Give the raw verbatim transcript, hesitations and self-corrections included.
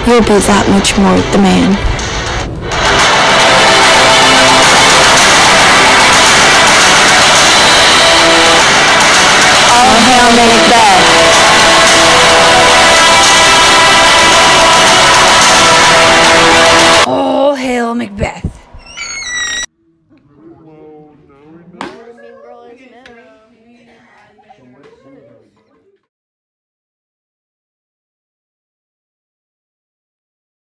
you'll be that much more the man. All hail, May